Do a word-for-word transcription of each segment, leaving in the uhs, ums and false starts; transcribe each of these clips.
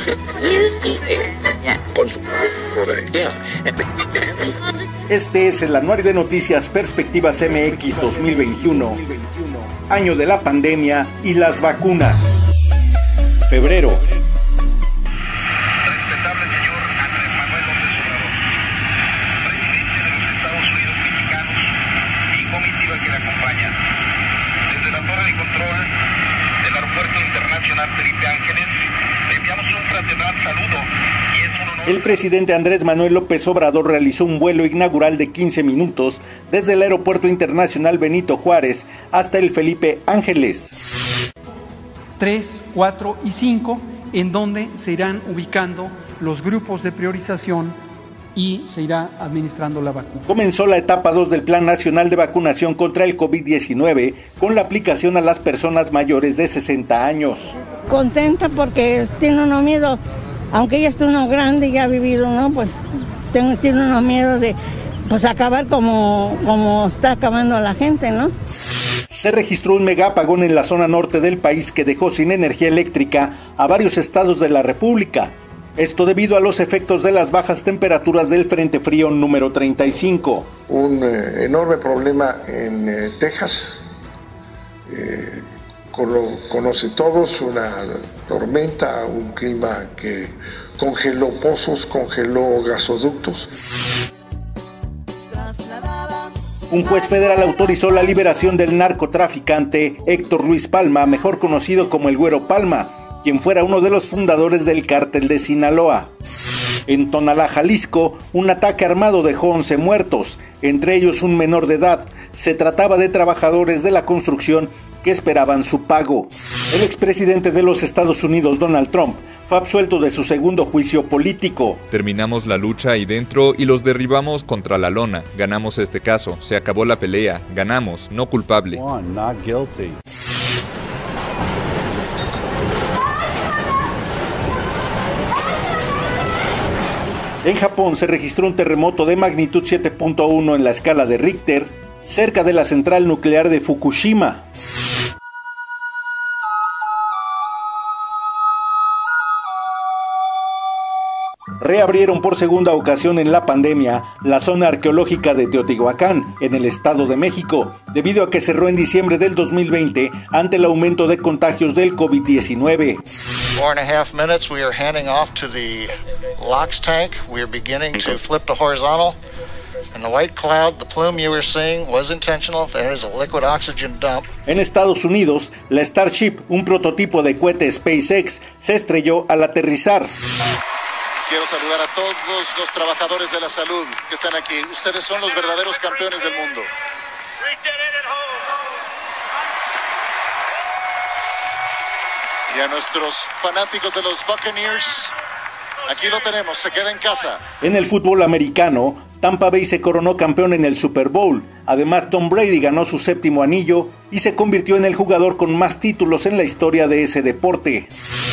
Este es el anuario de noticias Perspectivas M X dos mil veintiuno, año de la pandemia y las vacunas. Febrero. Respetable señor Andrés Manuel López Obrador, presidente de los Estados Unidos mexicanos y comitiva que le acompaña. Desde la torre de control del Aeropuerto Internacional Felipe Ángeles, le enviamos un fraternal saludo y es un honor. El presidente Andrés Manuel López Obrador realizó un vuelo inaugural de quince minutos desde el Aeropuerto Internacional Benito Juárez hasta el Felipe Ángeles. tres, cuatro y cinco, en donde se irán ubicando los grupos de priorización y se irá administrando la vacuna. Comenzó la etapa dos del Plan Nacional de Vacunación contra el COVID diecinueve con la aplicación a las personas mayores de sesenta años. Contenta porque tiene uno miedo, aunque ya está uno grande y ya ha vivido, ¿no? Pues tengo, tiene uno miedo de pues acabar como, como está acabando la gente, ¿no? Se registró un mega apagón en la zona norte del país que dejó sin energía eléctrica a varios estados de la República. Esto debido a los efectos de las bajas temperaturas del Frente Frío número treinta y cinco. Un eh, enorme problema en eh, Texas, eh, con lo conocen todos, una tormenta, un clima que congeló pozos, congeló gasoductos. Un juez federal autorizó la liberación del narcotraficante Héctor Luis Palma, mejor conocido como el Güero Palma, quien fuera uno de los fundadores del cártel de Sinaloa. En Tonalá, Jalisco, un ataque armado dejó once muertos, entre ellos un menor de edad. Se trataba de trabajadores de la construcción que esperaban su pago. El expresidente de los Estados Unidos, Donald Trump, fue absuelto de su segundo juicio político. Terminamos la lucha ahí dentro y los derribamos contra la lona. Ganamos este caso, se acabó la pelea, ganamos, no culpable. One, not guilty. En Japón se registró un terremoto de magnitud siete punto uno en la escala de Richter, cerca de la central nuclear de Fukushima. Reabrieron por segunda ocasión en la pandemia la zona arqueológica de Teotihuacán, en el Estado de México, debido a que cerró en diciembre del dos mil veinte ante el aumento de contagios del COVID diecinueve. Four and a half minutes, we are handing off to the LOX tank. We are beginning to flip to horizontal. And the white cloud, the plume you were seeing was intentional. There is a liquid oxygen dump. En Estados Unidos, la Starship, un prototipo de cohete SpaceX, se estrelló al aterrizar. Quiero saludar a todos los trabajadores de la salud que están aquí. Ustedes son los verdaderos campeones del mundo. Y a nuestros fanáticos de los Buccaneers, aquí lo tenemos, se queda en casa. En el fútbol americano, Tampa Bay se coronó campeón en el Super Bowl. Además, Tom Brady ganó su séptimo anillo y se convirtió en el jugador con más títulos en la historia de ese deporte.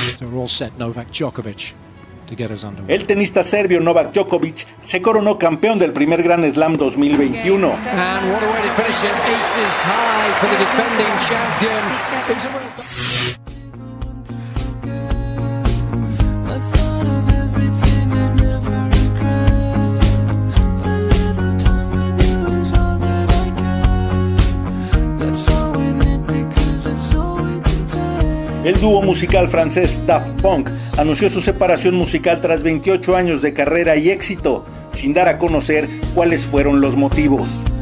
El tenista serbio Novak Djokovic se coronó campeón del primer Grand Slam dos mil veintiuno. El dúo musical francés Daft Punk anunció su separación musical tras veintiocho años de carrera y éxito, sin dar a conocer cuáles fueron los motivos.